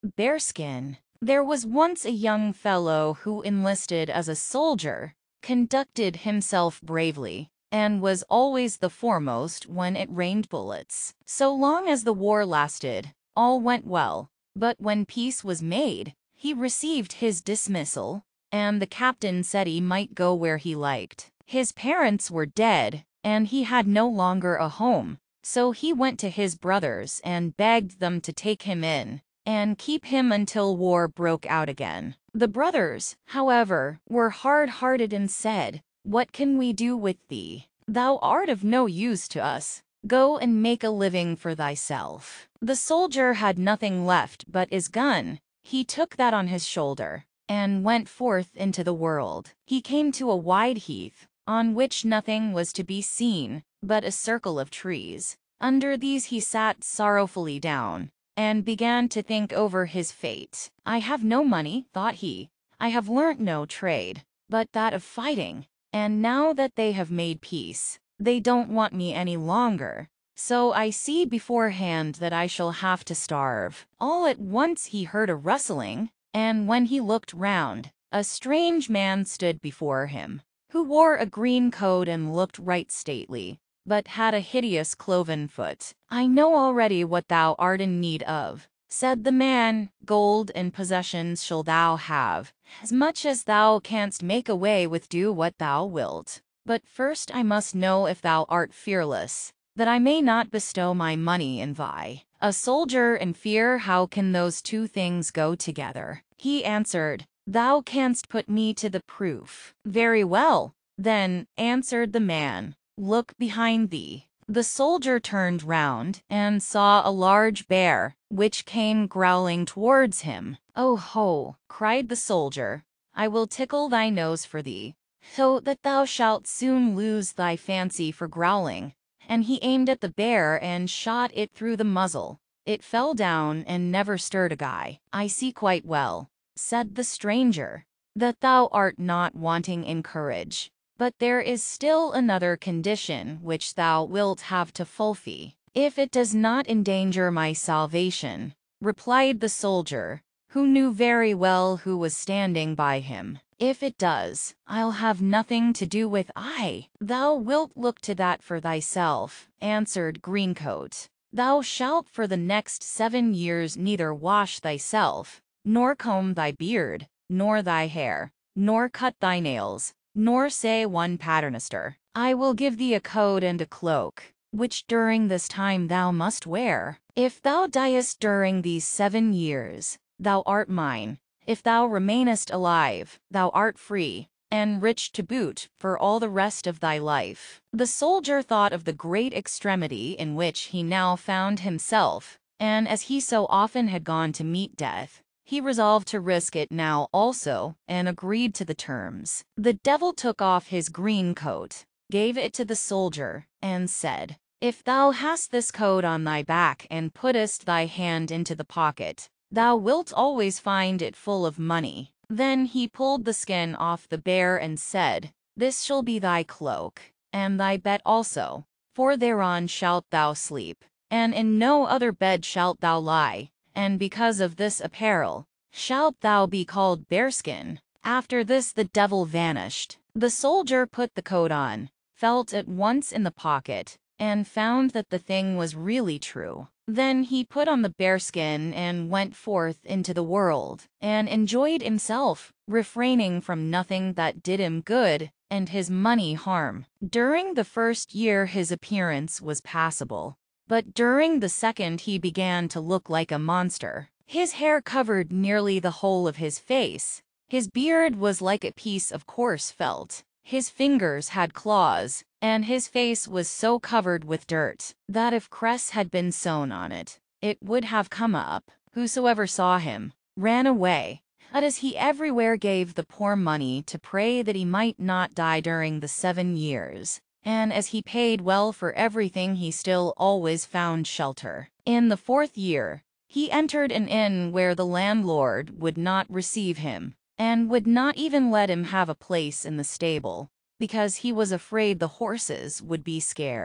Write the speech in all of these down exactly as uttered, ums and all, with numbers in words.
Bearskin. There was once a young fellow who enlisted as a soldier, conducted himself bravely, and was always the foremost when it rained bullets. So long as the war lasted, all went well, but when peace was made, he received his dismissal, and the captain said he might go where he liked. His parents were dead, and he had no longer a home, so he went to his brothers and begged them to take him in and keep him until war broke out again. The brothers, however, were hard-hearted and said, "What can we do with thee? Thou art of no use to us. Go and make a living for thyself." The soldier had nothing left but his gun. He took that on his shoulder and went forth into the world. He came to a wide heath, on which nothing was to be seen but a circle of trees. Under these he sat sorrowfully down, and began to think over his fate. "I have no money," thought he. "I have learnt no trade but that of fighting, and now that they have made peace, they don't want me any longer. So I see beforehand that I shall have to starve." All at once he heard a rustling, and when he looked round, a strange man stood before him, who wore a green coat and looked right stately, but had a hideous cloven foot. "I know already what thou art in need of," said the man. "Gold and possessions shall thou have, as much as thou canst make away with. Do what thou wilt. But first I must know if thou art fearless, that I may not bestow my money in thee." A soldier and fear, how can those two things go together? He answered, "Thou canst put me to the proof." "Very well, then," answered the man. "Look behind thee." The soldier turned round and saw a large bear, which came growling towards him. "Oh ho!" cried the soldier, "I will tickle thy nose for thee, so that thou shalt soon lose thy fancy for growling." And he aimed at the bear and shot it through the muzzle. It fell down and never stirred agai. "I see quite well," said the stranger, "that thou art not wanting in courage. But there is still another condition which thou wilt have to fulfi." "If it does not endanger my salvation," replied the soldier, who knew very well who was standing by him. "If it does, I'll have nothing to do with I." "Thou wilt look to that for thyself," answered Greencoat. "Thou shalt for the next seven years neither wash thyself, nor comb thy beard, nor thy hair, nor cut thy nails, nor say one paternoster. I will give thee a coat and a cloak, which during this time thou must wear. If thou diest during these seven years, thou art mine. If thou remainest alive, thou art free, and rich to boot for all the rest of thy life." The soldier thought of the great extremity in which he now found himself, and as he so often had gone to meet death, he resolved to risk it now also, and agreed to the terms. The devil took off his green coat, gave it to the soldier, and said, "If thou hast this coat on thy back and puttest thy hand into the pocket, thou wilt always find it full of money." Then he pulled the skin off the bear and said, "This shall be thy cloak, and thy bed also, for thereon shalt thou sleep, and in no other bed shalt thou lie, and because of this apparel shalt thou be called Bearskin." After this the devil vanished. The soldier put the coat on, felt at once in the pocket, and found that the thing was really true. Then he put on the bearskin and went forth into the world, and enjoyed himself, refraining from nothing that did him good and his money harm. During the first year his appearance was passable, but during the second he began to look like a monster. His hair covered nearly the whole of his face. His beard was like a piece of coarse felt. His fingers had claws, and his face was so covered with dirt that if cress had been sown on it, it would have come up. Whosoever saw him ran away, but as he everywhere gave the poor money to pray that he might not die during the seven years, and as he paid well for everything, he still always found shelter. In the fourth year, he entered an inn where the landlord would not receive him, and would not even let him have a place in the stable, because he was afraid the horses would be scared.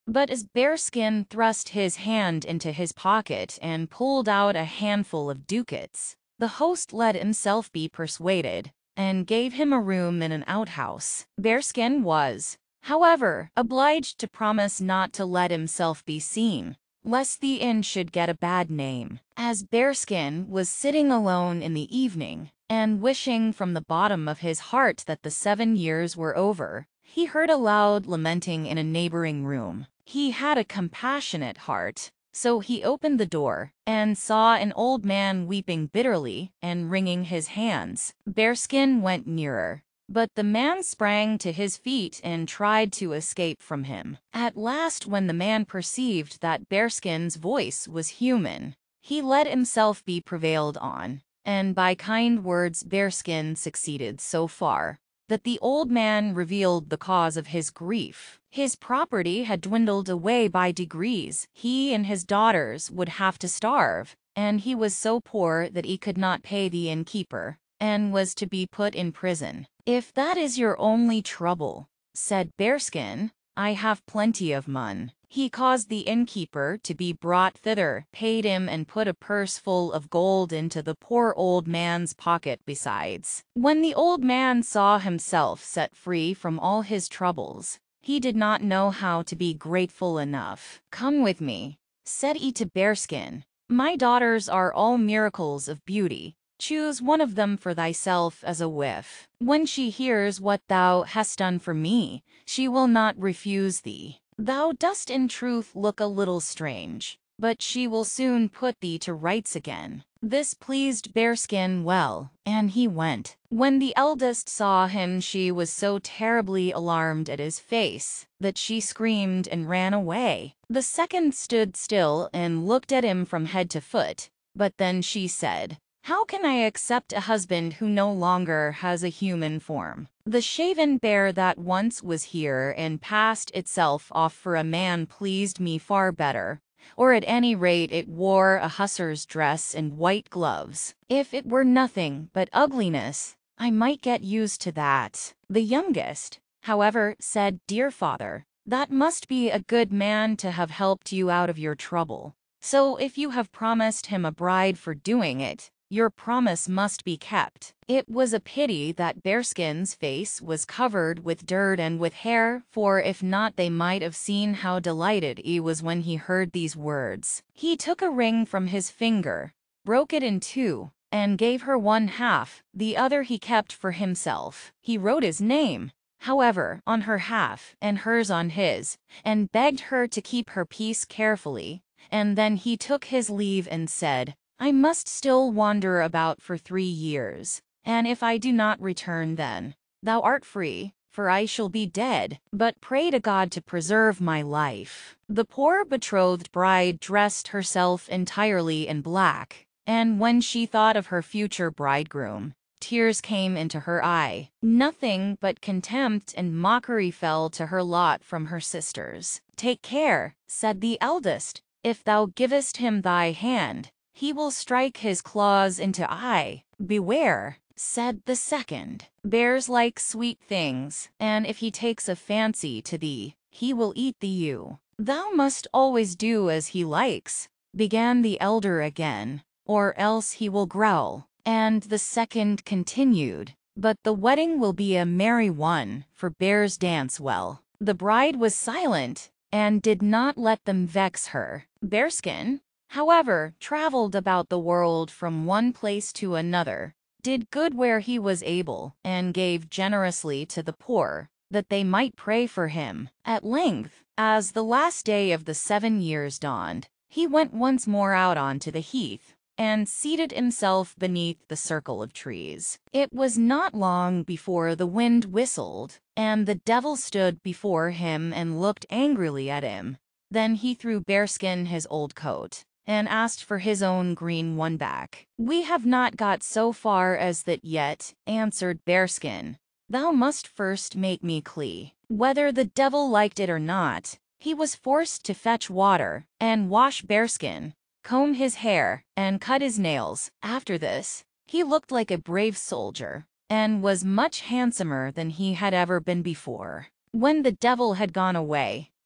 But as Bearskin thrust his hand into his pocket and pulled out a handful of ducats, the host let himself be persuaded, and gave him a room in an outhouse. Bearskin was, however, obliged to promise not to let himself be seen, lest the inn should get a bad name. As Bearskin was sitting alone in the evening, and wishing from the bottom of his heart that the seven years were over, he heard a loud lamenting in a neighboring room. He had a compassionate heart, so he opened the door, and saw an old man weeping bitterly and wringing his hands. Bearskin went nearer, but the man sprang to his feet and tried to escape from him. At last, when the man perceived that Bearskin's voice was human, he let himself be prevailed on, and by kind words Bearskin succeeded so far that the old man revealed the cause of his grief. His property had dwindled away by degrees. He and his daughters would have to starve, and he was so poor that he could not pay the innkeeper, and was to be put in prison. "If that is your only trouble," said Bearskin, "I have plenty of mun." He caused the innkeeper to be brought thither, paid him, and put a purse full of gold into the poor old man's pocket besides. When the old man saw himself set free from all his troubles, he did not know how to be grateful enough. "Come with me," said he to Bearskin. "My daughters are all miracles of beauty. Choose one of them for thyself as a wife. When she hears what thou hast done for me, she will not refuse thee. Thou dost in truth look a little strange, but she will soon put thee to rights again." This pleased Bearskin well, and he went. When the eldest saw him, she was so terribly alarmed at his face that she screamed and ran away. The second stood still and looked at him from head to foot, but then she said, "How can I accept a husband who no longer has a human form? The shaven bear that once was here and passed itself off for a man pleased me far better, or at any rate it wore a hussar's dress and white gloves. If it were nothing but ugliness, I might get used to that." The youngest, however, said, "Dear father, that must be a good man to have helped you out of your trouble. So if you have promised him a bride for doing it, your promise must be kept." It was a pity that Bearskin's face was covered with dirt and with hair, for if not they might have seen how delighted he was when he heard these words. He took a ring from his finger, broke it in two, and gave her one half, the other he kept for himself. He wrote his name, however, on her half, and hers on his, and begged her to keep her peace carefully, and then he took his leave and said, "I must still wander about for three years, and if I do not return then, thou art free, for I shall be dead, but pray to God to preserve my life." The poor betrothed bride dressed herself entirely in black, and when she thought of her future bridegroom, tears came into her eye. Nothing but contempt and mockery fell to her lot from her sisters. "Take care," said the eldest, "if thou givest him thy hand, he will strike his claws into I." "Beware," said the second. "Bears like sweet things, and if he takes a fancy to thee, he will eat thee you." "Thou must always do as he likes," began the elder again, "or else he will growl." And the second continued, "But the wedding will be a merry one, for bears dance well." The bride was silent, and did not let them vex her. Bearskin, however, traveled about the world from one place to another, did good where he was able, and gave generously to the poor, that they might pray for him. At length, as the last day of the seven years dawned, he went once more out onto the heath, and seated himself beneath the circle of trees. It was not long before the wind whistled, and the devil stood before him and looked angrily at him. Then he threw Bearskin his old coat, and asked for his own green one back. "We have not got so far as that yet," answered Bearskin. "Thou must first make me clean." Whether the devil liked it or not, he was forced to fetch water, and wash Bearskin, comb his hair, and cut his nails. After this, he looked like a brave soldier, and was much handsomer than he had ever been before. When the devil had gone away,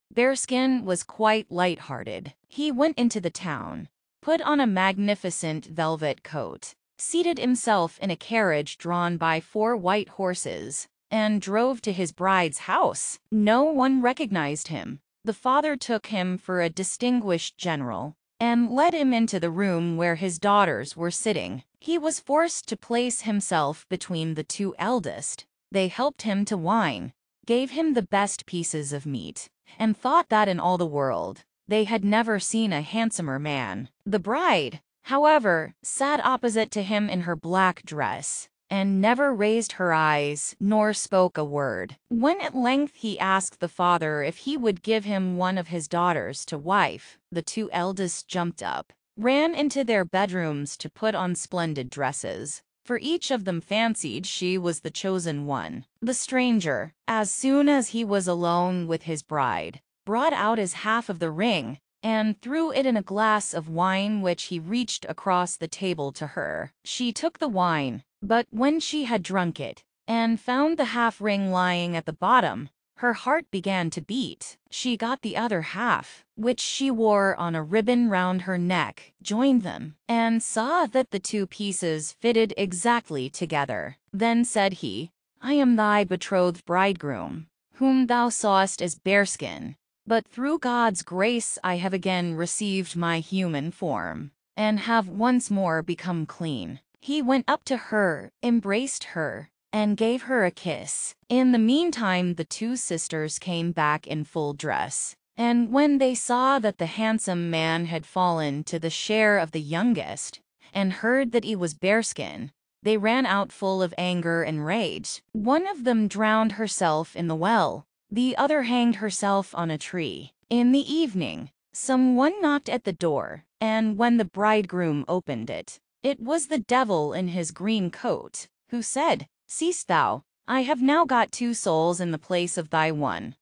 Bearskin was quite light-hearted. He went into the town, put on a magnificent velvet coat, seated himself in a carriage drawn by four white horses, and drove to his bride's house. No one recognized him. The father took him for a distinguished general and led him into the room where his daughters were sitting. He was forced to place himself between the two eldest. They helped him to wine, gave him the best pieces of meat, and thought that in all the world they had never seen a handsomer man. The bride, however, sat opposite to him in her black dress, and never raised her eyes nor spoke a word. When at length he asked the father if he would give him one of his daughters to wife, the two eldest jumped up, ran into their bedrooms to put on splendid dresses, for each of them fancied she was the chosen one. The stranger, as soon as he was alone with his bride, brought out his half of the ring, and threw it in a glass of wine which he reached across the table to her. She took the wine, but when she had drunk it, and found the half-ring lying at the bottom, her heart began to beat. She got the other half, which she wore on a ribbon round her neck, joined them, and saw that the two pieces fitted exactly together. Then said he, "I am thy betrothed bridegroom, whom thou sawest as Bearskin, but through God's grace I have again received my human form, and have once more become clean." He went up to her, embraced her, and gave her a kiss. In the meantime the two sisters came back in full dress, and when they saw that the handsome man had fallen to the share of the youngest, and heard that he was Bearskin, they ran out full of anger and rage. One of them drowned herself in the well, the other hanged herself on a tree. In the evening, someone knocked at the door, and when the bridegroom opened it, it was the devil in his green coat, who said, "Seest thou, I have now got two souls in the place of thy one."